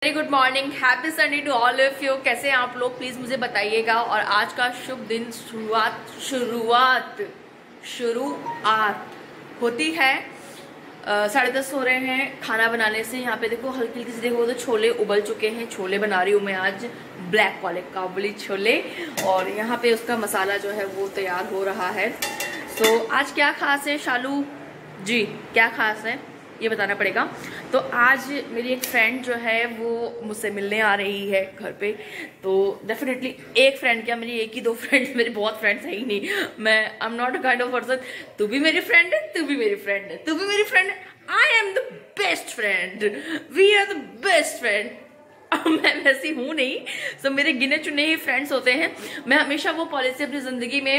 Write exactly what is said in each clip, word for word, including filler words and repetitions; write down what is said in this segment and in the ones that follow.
Very good morning, happy Sunday to all of you. कैसे हैं आप लोग, प्लीज मुझे बताइएगा। और आज का शुभ दिन शुरुआत शुरुआत शुरुआत होती है साढ़े दस हो रहे हैं खाना बनाने से। यहाँ पे देखो हल्की हल्की से देखो तो छोले उबल चुके हैं। छोले बना रही हूँ मैं आज, ब्लैक वाले काबुली छोले। और यहाँ पे उसका मसाला जो है वो तैयार हो रहा है। तो आज क्या खास है शालू जी, क्या खास है ये बताना पड़ेगा। तो आज मेरी एक फ्रेंड जो है वो मुझसे मिलने आ रही है घर पे। तो डेफिनेटली एक फ्रेंड क्या, मेरी एक ही दो फ्रेंड, मेरे बहुत फ्रेंड्स है ही नहीं। मैं I am not a kind of person, तू भी मेरी फ्रेंड है, तू भी मेरी फ्रेंड है, तू भी मेरी फ्रेंड है। I am the best friend, we are the best friend. मैं वैसी हूँ नहीं, तो मेरे गिने चुने ही फ्रेंड्स होते हैं। मैं हमेशा वो पॉलिसी अपनी जिंदगी में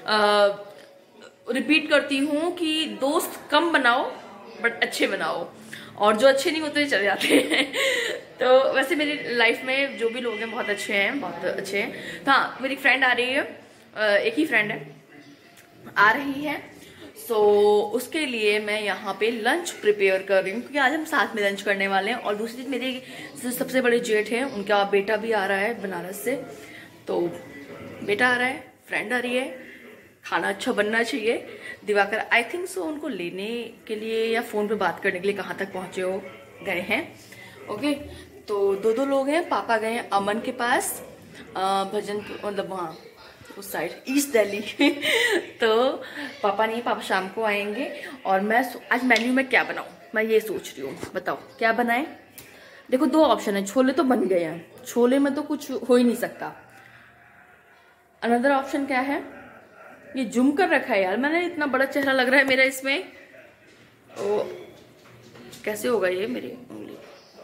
रिपीट करती हूँ कि दोस्त कम बनाओ बट अच्छे बनाओ, और जो अच्छे नहीं होते चले जाते हैं। तो वैसे मेरी लाइफ में जो भी लोग हैं बहुत अच्छे हैं, बहुत अच्छे हैं। तो हाँ, मेरी फ्रेंड आ रही है, एक ही फ्रेंड है आ रही है। सो so, उसके लिए मैं यहाँ पे लंच प्रिपेयर कर रही हूँ, क्योंकि आज हम साथ में लंच करने वाले हैं। और दूसरी चीज, मेरे सबसे बड़े जेठ हैं, उनका बेटा भी आ रहा है बनारस से। तो बेटा आ रहा है, फ्रेंड आ रही है, खाना अच्छा बनना चाहिए। दिवाकर आई थिंक सो उनको लेने के लिए या फोन पे बात करने के लिए कहाँ तक पहुंचे हो गए हैं। ओके, तो दो दो लोग हैं। पापा गए हैं अमन के पास, भजन मतलब वहाँ उस साइड ईस्ट दिल्ली। तो पापा नहीं, पापा शाम को आएंगे। और मैं आज मेन्यू में क्या बनाऊँ मैं ये सोच रही हूँ, बताओ क्या बनाए। देखो दो ऑप्शन है, छोले तो बन गए हैं, छोले में तो कुछ हो ही नहीं सकता। अनदर ऑप्शन क्या है, ये जूम कर रखा है यार मैंने, इतना बड़ा चेहरा लग रहा है मेरा इसमें। ओ कैसे होगा ये, मेरी उंगली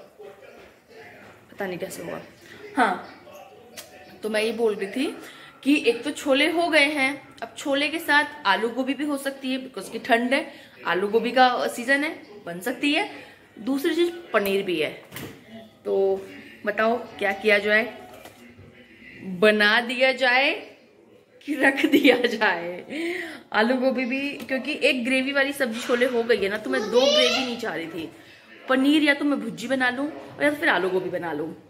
पता नहीं कैसे होगा। हाँ, तो मैं ये बोल रही थी कि एक तो छोले हो गए हैं, अब छोले के साथ आलू गोभी भी हो सकती है, बिकॉज की ठंड है, आलू गोभी का सीजन है, बन सकती है। दूसरी चीज पनीर भी है। तो बताओ क्या किया जाए, बना दिया जाए कि रख दिया जाए। आलू गोभी भी, क्योंकि एक ग्रेवी वाली सब्जी छोले हो गई है ना, तो मैं दो ग्रेवी नहीं चाह रही थी। पनीर या तो मैं भुर्जी बना लूं और या फिर आलू गोभी बना लूं।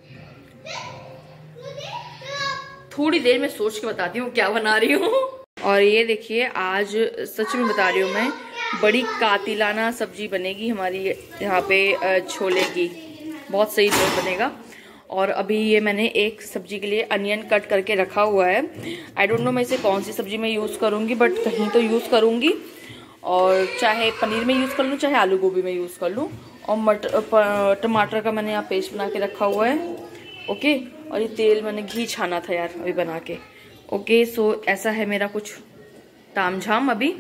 थोड़ी देर में सोच के बताती हूँ क्या बना रही हूँ। और ये देखिए, आज सच में बता रही हूँ मैं, बड़ी कातिलाना सब्जी बनेगी हमारी यहाँ पे छोले की, बहुत सही बनेगा। और अभी ये मैंने एक सब्जी के लिए अनियन कट करके रखा हुआ है। आई डोंट नो मैं इसे कौन सी सब्जी में यूज़ करूँगी, बट कहीं तो यूज़ करूँगी। और चाहे पनीर में यूज़ कर लूँ, चाहे आलू गोभी में यूज़ कर लूँ। और मटर टमाटर का मैंने यहाँ पेस्ट बना के रखा हुआ है। ओके, और ये तेल मैंने घी छाना था यार अभी बना के। ओके, सो ऐसा है मेरा कुछ ताम झाम। अभी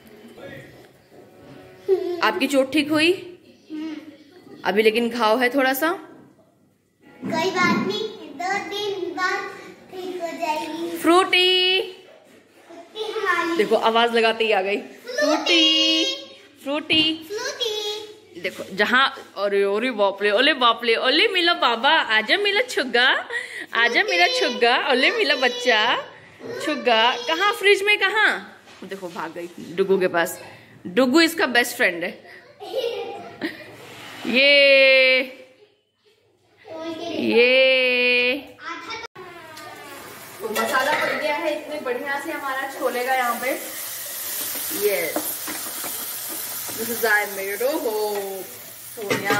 आपकी चोट ठीक हुई अभी, लेकिन घाव है थोड़ा सा, कोई बात नहीं, दो दिन बाद ठीक हो जाएगी। फ्रूटी देखो, आवाज लगाते ही आ गई। फ्रूटी फ्रूटी फ्रूटी देखो जहाँ, अरे ओरे बापले, ओले बापले, ओले मिला बाबा, आजा मिला छुग्गा, आजा मिला छुग्गा, ओले मिला बच्चा छुग्गा। कहाँ फ्रिज में, कहाँ देखो भाग गई डुगू के पास। डुगू इसका बेस्ट फ्रेंड है। ये ये तो मसाला बन गया है इतने बढ़िया से हमारा छोले का यहाँ पे। Yes, this is I made हो सोनिया।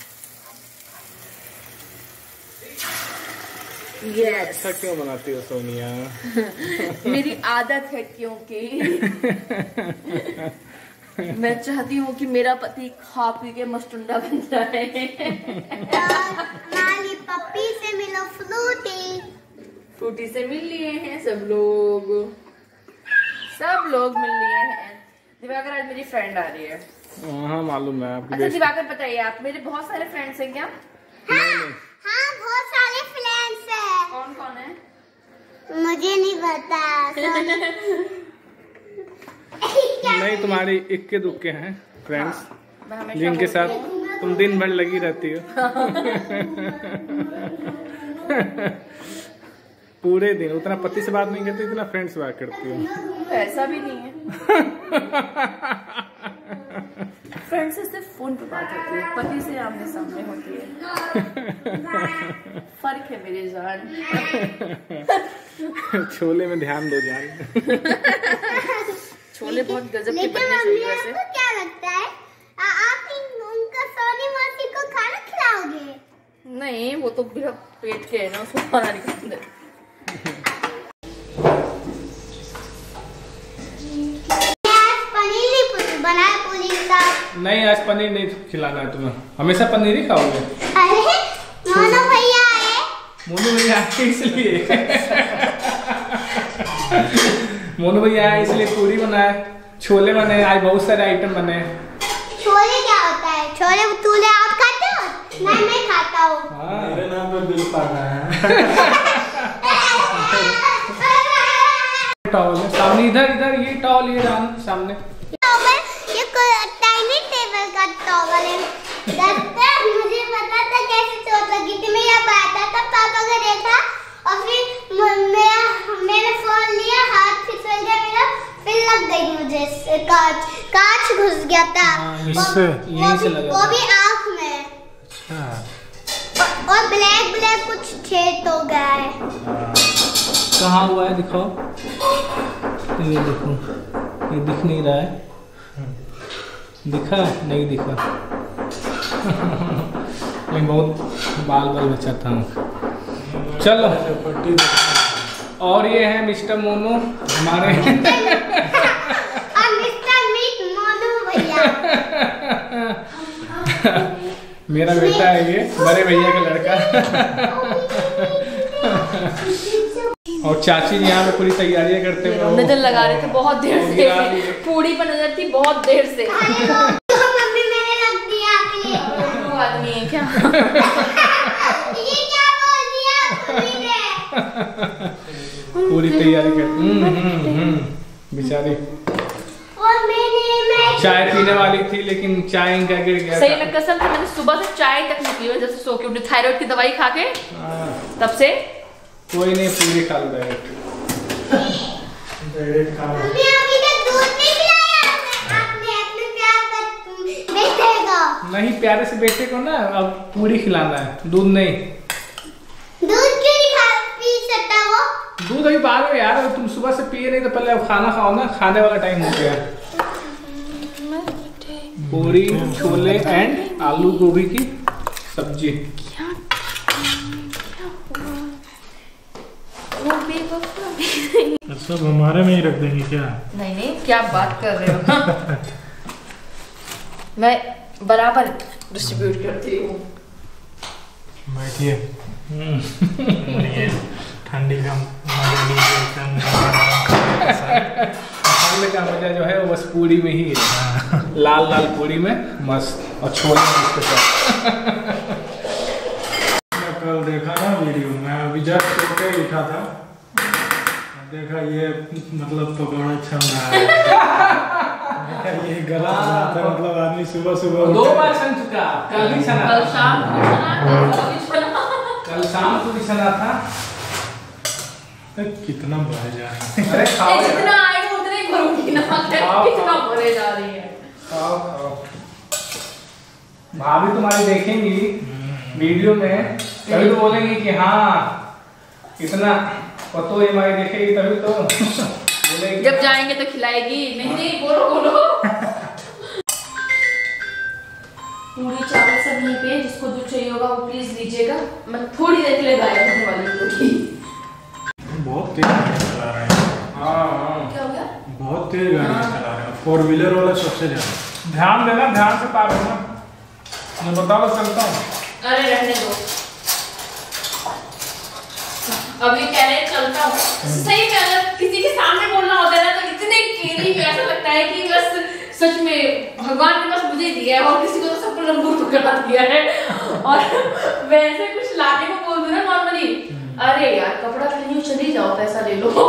यस, अच्छा क्यों बनाती हो सोनिया? मेरी आदत है, क्योंकि मैं चाहती हूँ कि मेरा पति खा पी के मस्टुंडा बन जाए। माली पप्पी से मिलो फ्रूटी। फ्रूटी से मिल लिए हैं सब लोग, सब लोग मिल लिए हैं। दिवाकर आज मेरी फ्रेंड आ रही है। हाँ मालूम है आपकी। अच्छा दिवाकर बताइए, आप मेरे बहुत सारे फ्रेंड्स हैं क्या? हाँ, हाँ बहुत सारे फ्रेंड्स हैं। कौन कौन है? मुझे नहीं पता। नहीं, तुम्हारी इक्के दुक्के हैं फ्रेंड्स, हाँ, जिनके साथ तुम दिन भर लगी रहती हो। पूरे दिन उतना पति से बात नहीं करती, इतना फ्रेंड से बात करती हो। ऐसा भी नहीं है। फ्रेंड से सिर्फ फोन पे बात होती है, पति से आमने सामने होती है। मेरी जान। छोले में ध्यान दो जान। छोले बहुत गजब के बनने चाहिए वैसे। आपको क्या लगता है आप उनका सोनी मासी को खाना खिलाओगे? नहीं, वो तो बिना पेट के है ना, उसको खाना नहीं खाते। पनीर नहीं बनाया पूरी के साथ? नहीं, आज पनीर नहीं खिलाना है तुम्हें। हमेशा पनीर ही खाओगे? अरे मोनू भैया आए। मोनू भैया आए इसलिए मोनू भैया आए इसलिए पूरी बनाए, छोले बने, आज बहुत सारे आइटम बने। छोले क्या होता है? छोले तूले आप खाते हो? मैं नहीं खाता हूँ। मेरे नाम पे बिल पाना है। टॉवल सामने, इधर इधर ये टॉवल, ये सामने ये टाइनी टेबल का टॉवल है। मुझे पता था कैसे चोट लगी थी। मैं यहाँ बैठा था, पापा को देखा और फिर मेरा मैंने फोन लिया, हाथ फिसल गया मेरा, फिर लग गई मुझे कांच कांच घुस गया था। इससे यहीं से लगा वो भी आँख में। और ब्लैक ब्लैक कुछ छेद हो गया है। कहाँ हुआ है दिखाओ। ये देखो, ये दिख नहीं रहा है। दिखा नहीं दिखा। मैं बहुत बाल बाल बचा था। चलो, और ये है मिस्टर मोनू हमारे। और मिस्टर मीट मोनू भैया। मेरा बेटा है ये, बड़े भैया का लड़का। और चाची जी यहाँ पे पूरी तैयारियां करते हुए नजर लगा रहे थे बहुत देर से, पूरी पर नजर थी बहुत देर से। मम्मी मैंने रख दिया आपके लिए। वो आदमी है क्या? ये क्या बोल दिया मम्मी ने? पूरी तैयारी कर। हम्म हम्म बेचारी और मैंने मैं चाय पीने वाली थी, लेकिन चाय इनका गिर गया। सही में कसम से मैंने सुबह से चाय तक नहीं पी है, जब से सो के उठी, थायराइड की दवाई खा के तब से। कोई नहीं, पूरी खा लो डायरेक्ट। डायरेक्ट खा लो। मम्मी अभी तक दूध नहीं पिलाया आपने अपने प्यार का बेटे को। नहीं, प्यारे से बेटे को ना अब पूरी खिलाना है, दूध नहीं। दूध क्यों नहीं खा पी सकता वो? दूध अभी बाद में यार, तुम सुबह से पिए नहीं तो पहले अब खाना खाओ ना, खाने वाला टाइम हो गया। पूरी, छोले एंड आलू गोभी की सब्जी। सब हमारे में ही रख देंगे क्या? नहीं नहीं, क्या बात कर रहे हो? मैं बराबर डिस्ट्रीब्यूट करती हूँ। बैठिए, ठंडी का मजा लीजिए। ठंड का मजा जो है वो बस पूरी में ही है। लाल लाल पूरी में मस्त, और छोले उसके साथ। मैं कल देखा ना वीडियो में, अभी जस्ट सोके उठा था, देखा ये मतलब पकौड़ा छन रहा है। देखा ये गलत बात है, मतलब आदमी सुबह सुबह दो बार छन चुका, कल भी छना, कल शाम को छना, कल भी छना। कल शाम को भी छना था। कितना बढ़ जा रहा है। अरे खाओ यार। जितना आएगा उतना ही भरूंगी ना, कितना भरे जा रही है। खाओ खाओ। भाभी तुम्हारी देखेंगी वीडियो में, तभी तो बोलेंगी कि हाँ इतना पतो ये हमारी देखेगी, तभी तो बोलेगी। जब जाएंगे तो खिलाएगी। नहीं नहीं, बोलो बोलो। पूरी चावल सब यहीं पे, जिसको दूध चाहिए होगा वो प्लीज लीजिएगा। मैं थोड़ी देर के लिए गायब होने वाली हूँ। बहुत तेज गाड़ी चला रहे हैं। हाँ हाँ, क्या हो गया? बहुत तेज गाड़ी चला रहे हैं, फोर व्हीलर वाला सबसे ज्यादा। ध्यान देना, ध्यान से पार होना। मैं बताओ चलता हूँ। अरे रहने दो, अभी कह रहे चलता हूँ। सही में अगर किसी के सामने बोलना होता है ना तो इतने केरी में ऐसा लगता है कि बस सच में भगवान ने बस मुझे दिया है, और किसी को तो सबको लंबूर पकड़ा दिया है। और वैसे कुछ लाने को बोल दूं ना नॉर्मली, अरे यार कपड़ा पहनी हो, चली जाओ, पैसा ले लो।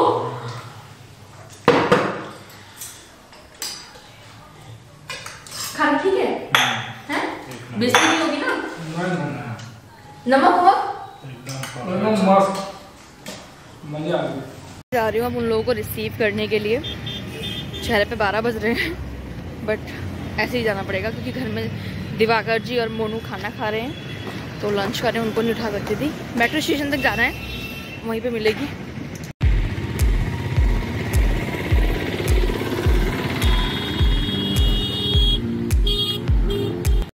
खाना ठीक है? हैं? बेइज्जती नहीं होगी ना? नमक वमक? एकदम मस्त, मजा आ गया। जा रही हूँ अब उन लोगों को रिसीव करने के लिए। शहर पे बारह बज रहे हैं, बट ऐसे ही जाना पड़ेगा क्योंकि घर में दिवाकर जी और मोनू खाना खा रहे हैं। तो लंच करें, उनको नहीं उठा सकती थी। मेट्रो स्टेशन तक जाना है, वहीं पे मिलेगी।